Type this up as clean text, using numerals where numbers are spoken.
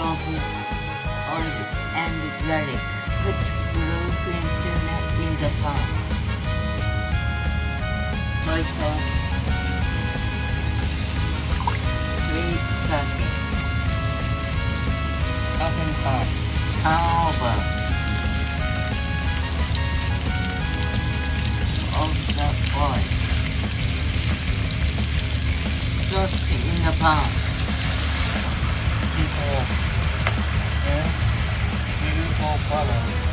of olive and garlic. Put blue fin tuna in the pan. Soy sauce, sweet sake, Often hot. turn over of the oil. Toast in the pan. Before and beautiful color.